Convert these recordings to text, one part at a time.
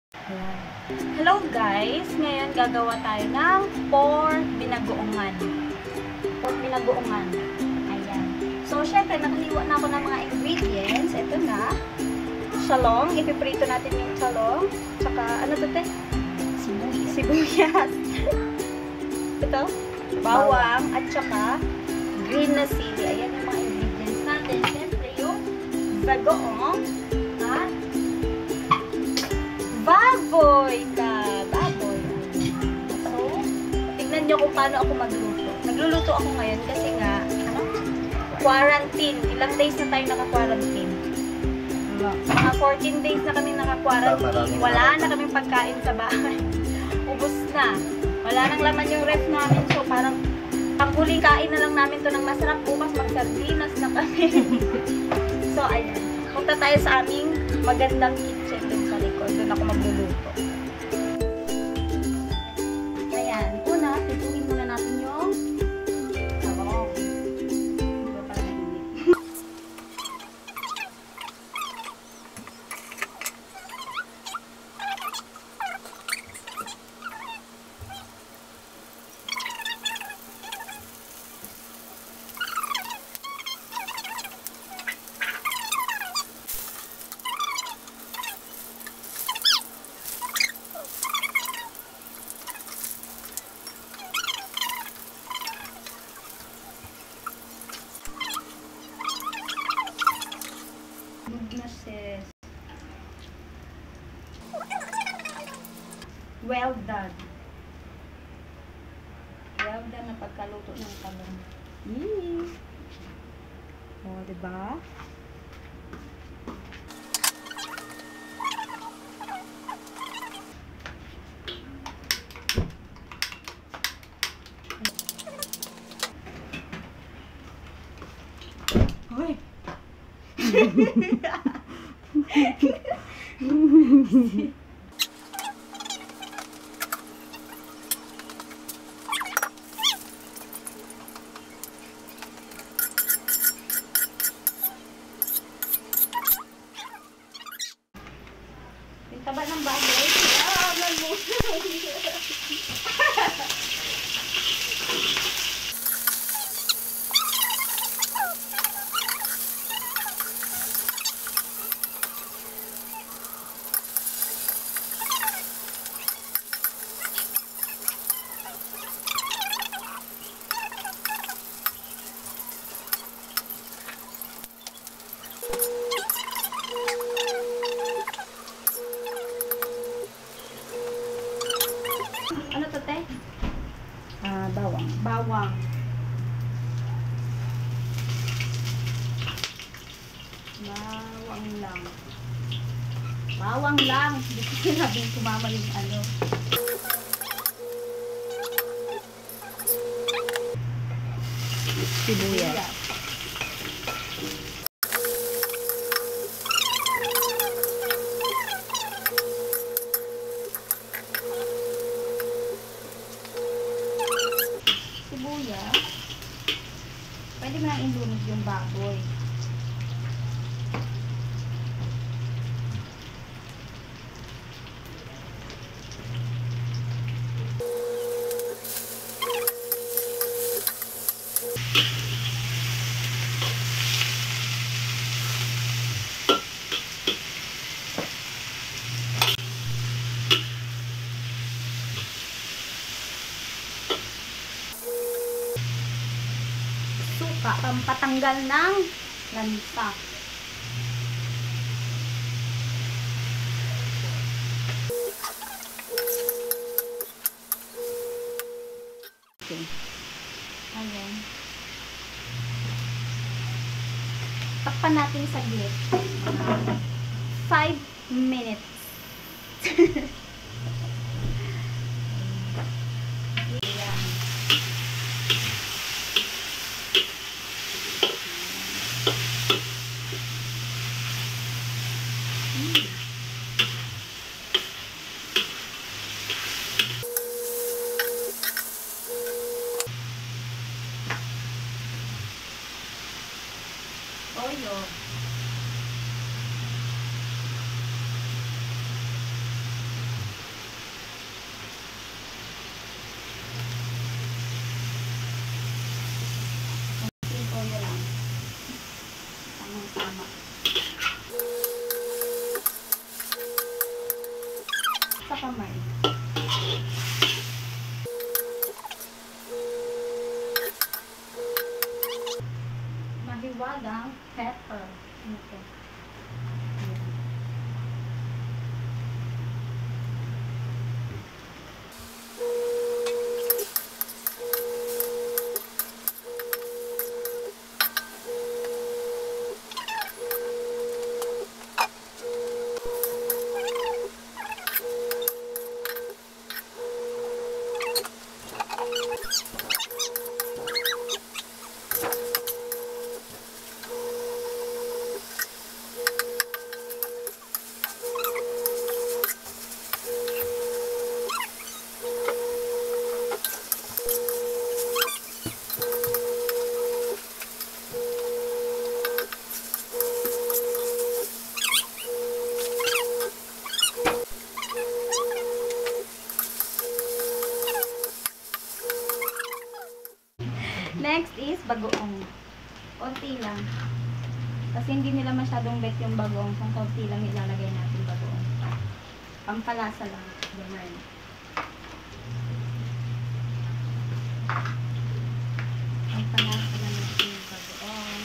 Ayan. Hello guys! Ngayon gagawa tayo ng pork binagoongan. Pork binagoongan. Ayan. So, syempre, nakahiwa na ako ng mga ingredients. Ito na. Shalong. Ipiprito natin yung shalong. Tsaka, ano to te? Sibuyas. Ito. Bawang. At tsaka, green na sili. Ayan yung mga ingredients natin. Syempre, yung bagoong at baboy ka. Baboy. So, tignan nyo kung paano ako magluto. Nagluluto ako ngayon kasi nga, quarantine. Ilang days na tayo naka-quarantine? Mga 14 days na kami naka-quarantine. Wala na kaming pagkain sa bahay. Ubus na. Wala nang laman yung ref namin. So, parang panghuling kain na lang namin to ng masarap. Bukas mag-sardinas na kami. So, ayan. Punta tayo sa aming magandang kitchen dun sa likod. Doon ako magluluto. Ayan. Una, pituhin muna natin yung sabong. Diba para mainit? Goodnesses. Well done. Well done na pagkaluto ng talong. Yee! O, diba? Hoy! Yung taba ng baboy. Ah, mo. Ano to, te? Bawang. Bawang. Bawang lang. Bawang lang. Hindi ko sinabing sumama yung ano. Sibuyas. Pwede mo nang ilunod yung baboy. Suka, pampatanggal ng lansa. Okay. Ayan. Takpan natin saglit. 5 minutes. Toyo. sa kamay. Mahiwagang pepper. Okay. Next is bagoong. Konti lang. Kasi hindi nila masyadong bet yung bagoong. Kung konti lang ilalagay natin bagoong. Pampalasa lang. Ganyan. Pampalasa lang natin yung bagoong.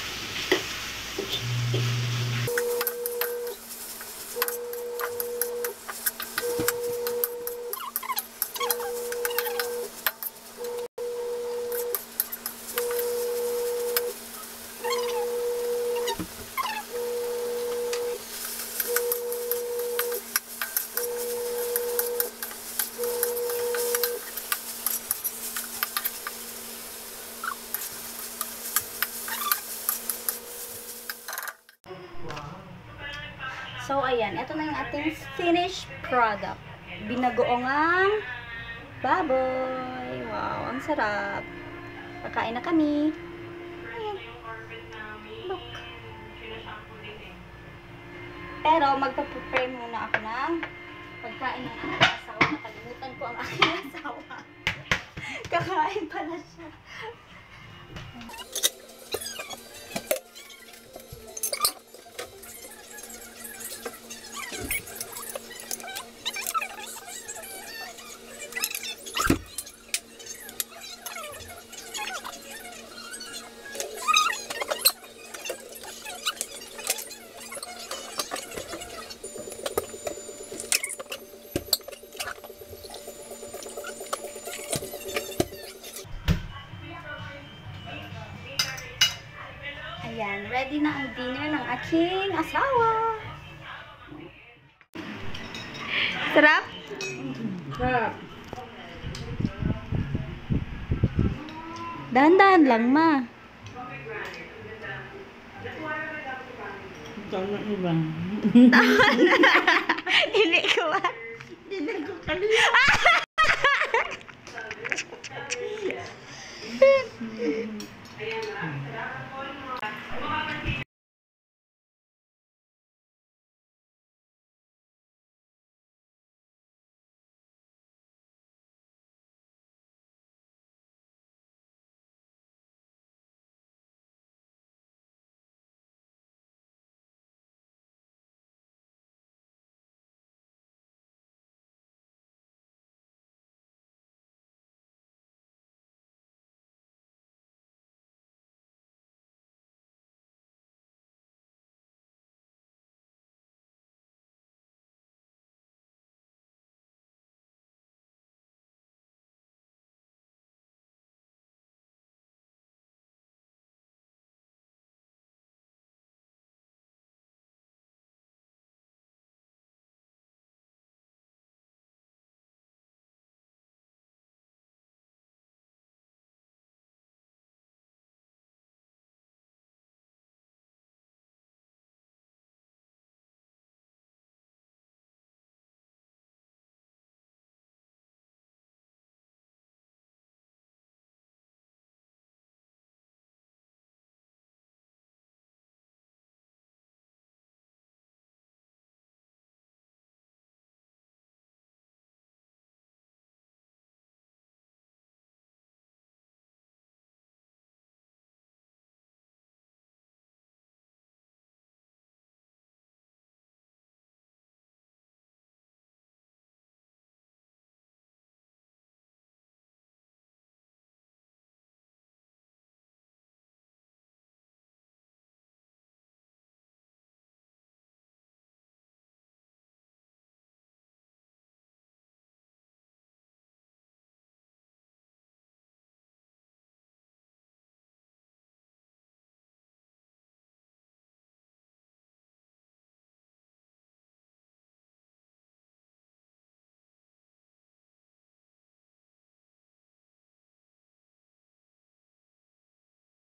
So, ayan. Ito na yung ating finished product. Binagoongang baboy. Wow, ang sarap. Kakain na kami. Ayan. Look. Pero, magpa-prepare muna ako ng pagkain ng aking asawa. Nakalimutan ko ang aking asawa. Kakain pala siya. Ayan, ready na ang dinner ng aking asawa. Sarap? Sarap. Dahan-dahan lang, ma. Ito na iba. Hindi ko ba? Hindi ko kanina.